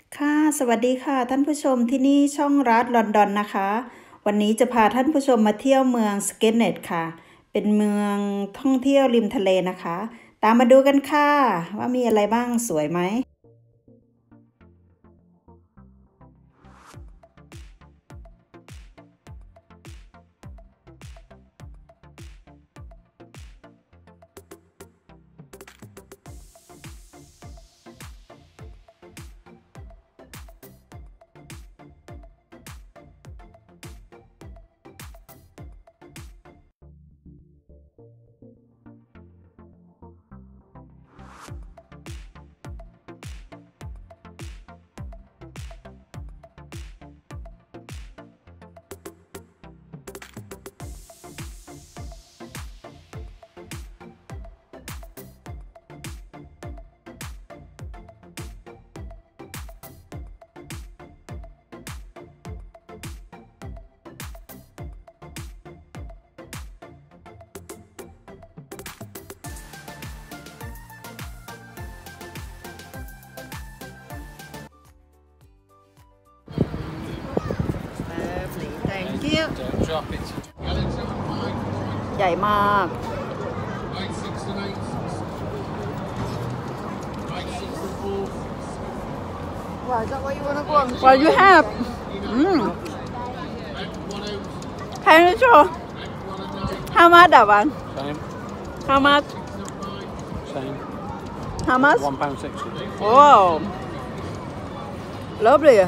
ค่ะสวัสดีค่ะท่านผู้ชมที่นี่ช่องรัฐลอนดอนนะคะวันนี้จะพาท่านผู้ชมมาเที่ยวเมืองสเกตเน็ตค่ะเป็นเมืองท่องเที่ยวริมทะเลนะคะตามมาดูกันค่ะว่ามีอะไรบ้างสวยไหม Thank you ใหญ่มาก What you have? Can you show? How much that one? Same. How much? Same. How much? £1.60. Wow. Lovely.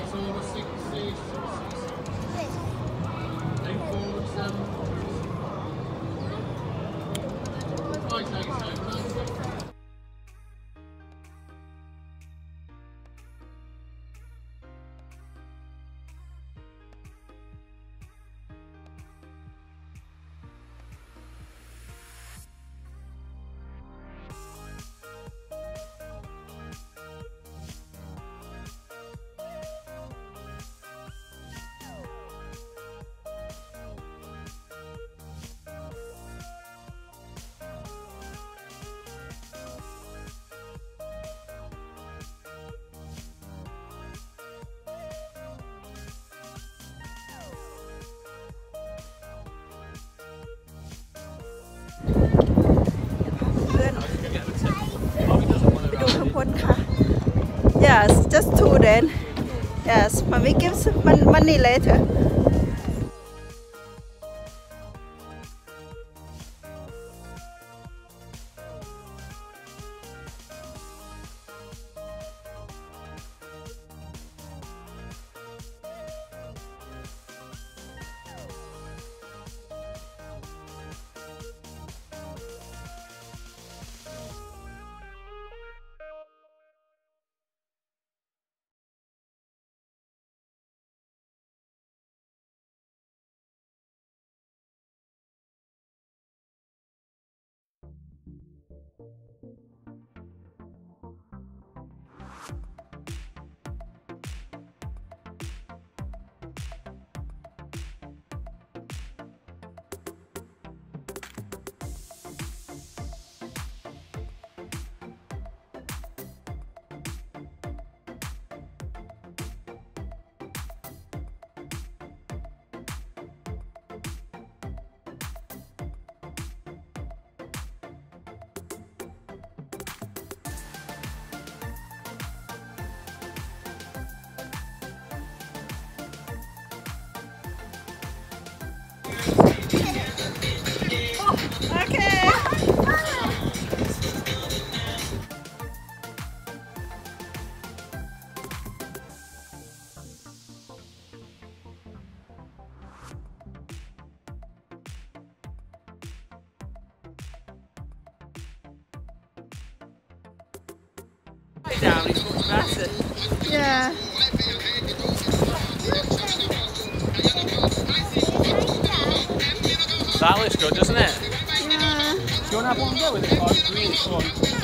Yes, just two then. Yes, mommy gives money later. Okay. Down, it's much better. Yeah. That looks good, doesn't it? Yeah. Do you want to have one go with it? Or really fun?